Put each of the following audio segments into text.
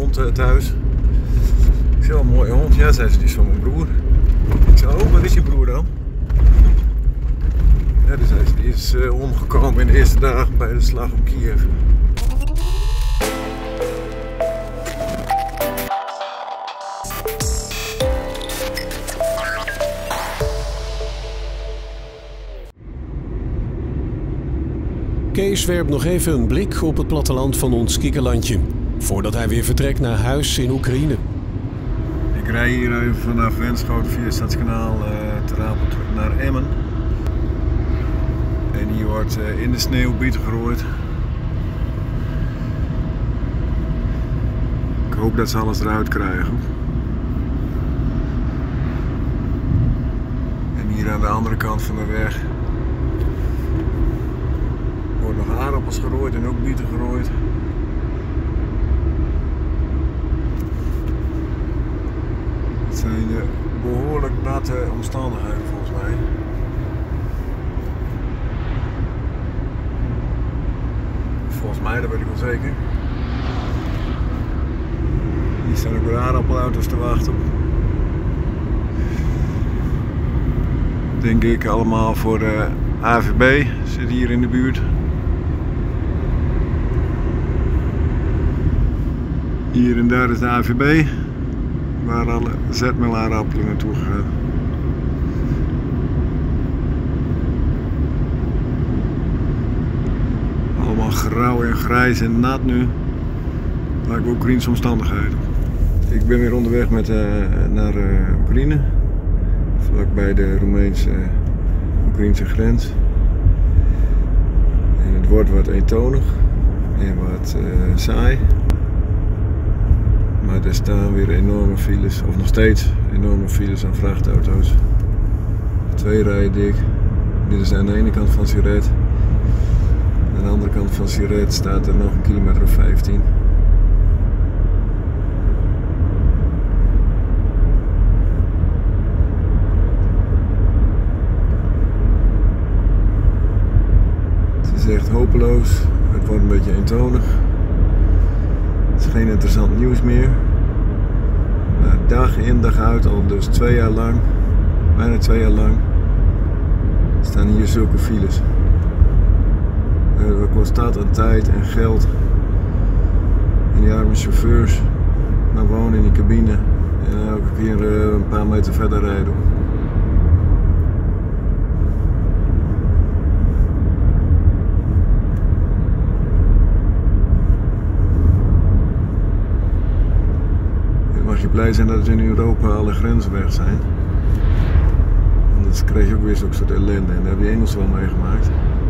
hond thuis. Ik zie wel een mooie hond. Ja, zei ze, die is van mijn broer. Ik zei, oh, wat is je broer dan? Ja, dus die is omgekomen in de eerste dagen bij de slag om Kiev. Kees werpt nog even een blik op het platteland van ons kikkerlandje, voordat hij weer vertrekt naar huis in Oekraïne. Ik rij hier even vanaf Wenschoten via het Stadskanaal ter Apel terug naar Emmen. En hier wordt in de sneeuw bieten gerooid. Ik hoop dat ze alles eruit krijgen. En hier aan de andere kant van de weg wordt nog aardappels gerooid en ook bieten gerooid. Het zijn behoorlijk natte omstandigheden volgens mij. Volgens mij, dat weet ik wel zeker. Hier staan ook weer aardappelauto's te wachten. Denk ik allemaal voor de AVB, zit hier in de buurt. Hier en daar is de AVB, waar alle zetmeelaardappelen naartoe gaan. Allemaal grauw en grijs en nat nu. Lijkt Oekraïnse omstandigheden. Ik ben weer onderweg naar Oekraïne. Vlakbij de Roemeense-Oekraïnse grens. En het wordt wat eentonig en wat saai. Maar er staan weer enorme files, of nog steeds enorme files aan vrachtauto's. 2 rijen dik. Dit is aan de ene kant van Siret. Aan de andere kant van Siret staat er nog een kilometer of 15. Het is echt hopeloos. Het wordt een beetje eentonig. Het is geen interessant nieuws meer. Maar dag in dag uit, al dus 2 jaar lang, bijna 2 jaar lang, staan hier zulke files. Dat kost dat aan tijd en geld. En die arme chauffeurs maar wonen in die cabine en elke keer een paar meter verder rijden. Mag je blij zijn dat in Europa alle grenzen weg zijn. Anders krijg je ook weer zo'n soort ellende en daar heb je Engelsen wel meegemaakt.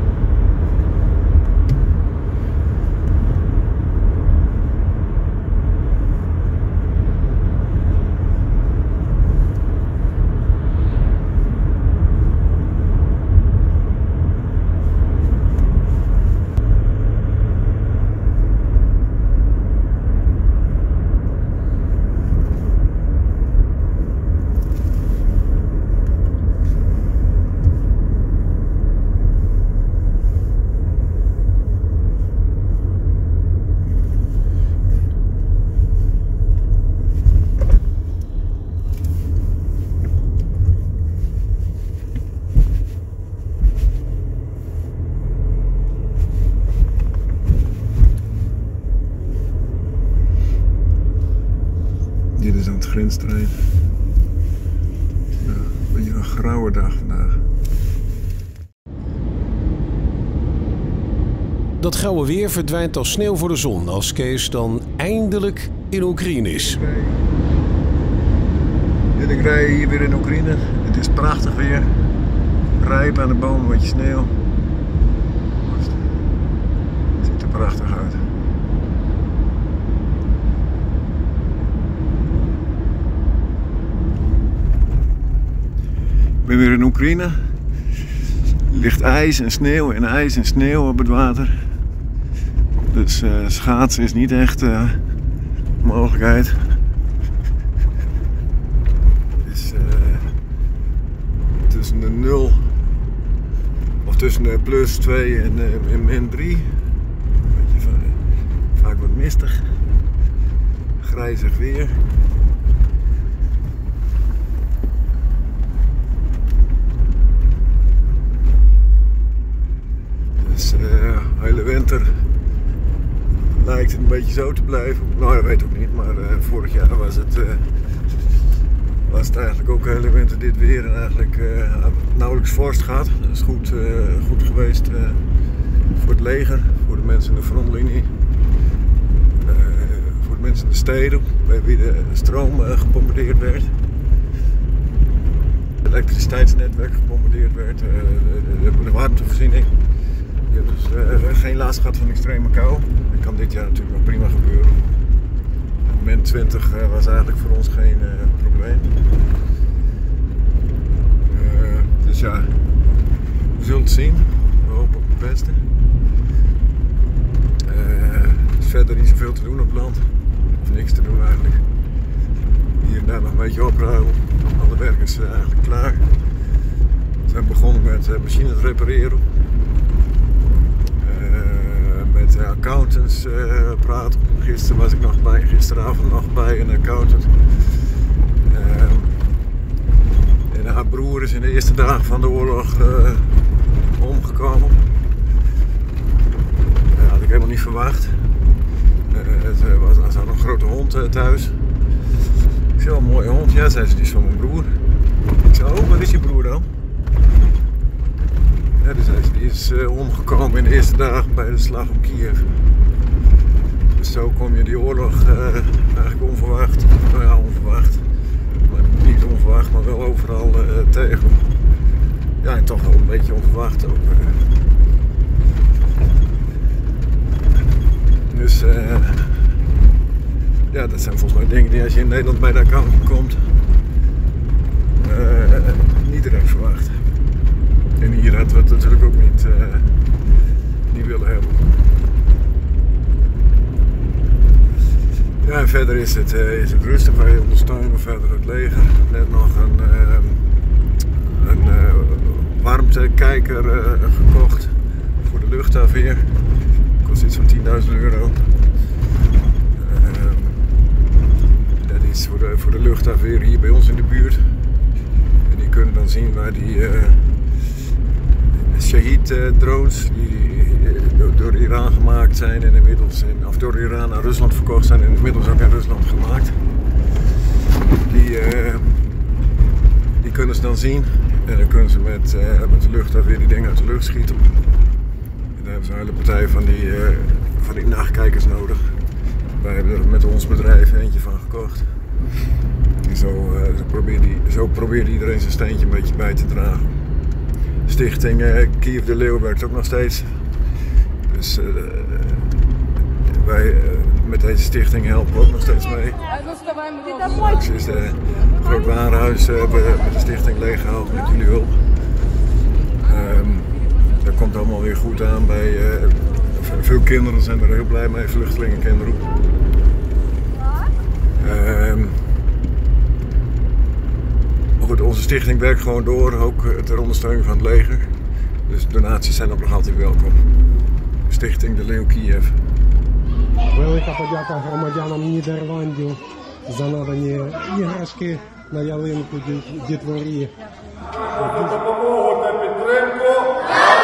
Dit is aan het grensterrein. Ja, een beetje een grauwe dag vandaag. Dat grauwe weer verdwijnt als sneeuw voor de zon als Kees dan eindelijk in Oekraïne is. En ik rij hier weer in Oekraïne. Het is prachtig weer. Rijp aan de boom, een beetje sneeuw. Het ziet er prachtig uit. Ik ben weer in Oekraïne. Er ligt ijs en sneeuw op het water. Dus schaatsen is niet echt een mogelijkheid. Het is tussen de 0 of tussen de plus 2 en min 3. Vaak wat mistig. grijzig weer. Dus de hele winter lijkt het een beetje zo te blijven. Nou, dat weet ik ook niet, maar vorig jaar was het eigenlijk ook de hele winter dit weer en eigenlijk nauwelijks vorst gehad. Dat is goed geweest voor het leger, voor de mensen in de frontlinie, voor de mensen in de steden, bij wie de stroom gebombardeerd werd. Het elektriciteitsnetwerk gebombardeerd werd, de warmtevoorziening. Je hebt dus geen last gehad van extreme kou. Dat kan dit jaar natuurlijk nog prima gebeuren. Min 20 was eigenlijk voor ons geen probleem. Dus ja, we zullen het zien. We hopen op het beste. Er is verder niet zoveel te doen op het land. Of niks te doen eigenlijk. Hier en daar nog een beetje opruimen. Alle werk is eigenlijk klaar. We zijn begonnen met machines repareren. Met accountants praten. Gisteren was ik nog bij, gisteravond nog bij een accountant. En haar broer is in de eerste dagen van de oorlog omgekomen. Dat had ik helemaal niet verwacht. Ze had een grote hond thuis. Ik zei, een mooie hond. Ja, zei ze, die is van mijn broer. Ik zei, oh, wat is je broer dan? Ja, die is omgekomen in de eerste dagen bij de slag om Kiev. Dus zo kom je die oorlog eigenlijk onverwacht, nou ja, onverwacht, maar niet onverwacht, maar wel overal tegen. Ja, en toch wel een beetje onverwacht ook. Dus ja, dat zijn volgens mij dingen die als je in Nederland bij de accountant komt, niet direct verwacht. En hier hadden we het natuurlijk ook niet willen hebben. Ja, en verder is het rustig. Wij ondersteunen verder het leger. Net nog een warmtekijker gekocht voor de luchtafweer. Kost iets van €10.000. Dat is voor de luchtafweer hier bij ons in de buurt. En die kunnen dan zien waar die Shahid-drones die door Iran gemaakt zijn en inmiddels of door Iran naar Rusland verkocht zijn en inmiddels ook in Rusland gemaakt. Die kunnen ze dan zien en dan kunnen ze met de luchtafweer die dingen uit de lucht schieten. En daar hebben ze een hele partij van die nachtkijkers nodig. Wij hebben er met ons bedrijf eentje van gekocht. En zo probeert iedereen zijn steentje een beetje bij te dragen. Stichting Kiev de Leeuw werkt ook nog steeds. Dus wij met deze stichting helpen ook nog steeds mee. Dus is een groot warenhuis met de stichting leeggehaald met jullie hulp. Dat komt allemaal weer goed aan bij veel kinderen zijn er heel blij mee, vluchtelingenkinderen. Goed, onze stichting werkt gewoon door, ook ter ondersteuning van het leger. Dus donaties zijn ook nog altijd welkom. Stichting De Leeuw Kiev. Велика подяка громадянам Нідерландів за надані іграшки на ялинку дітворі. За допомогу та підтримку.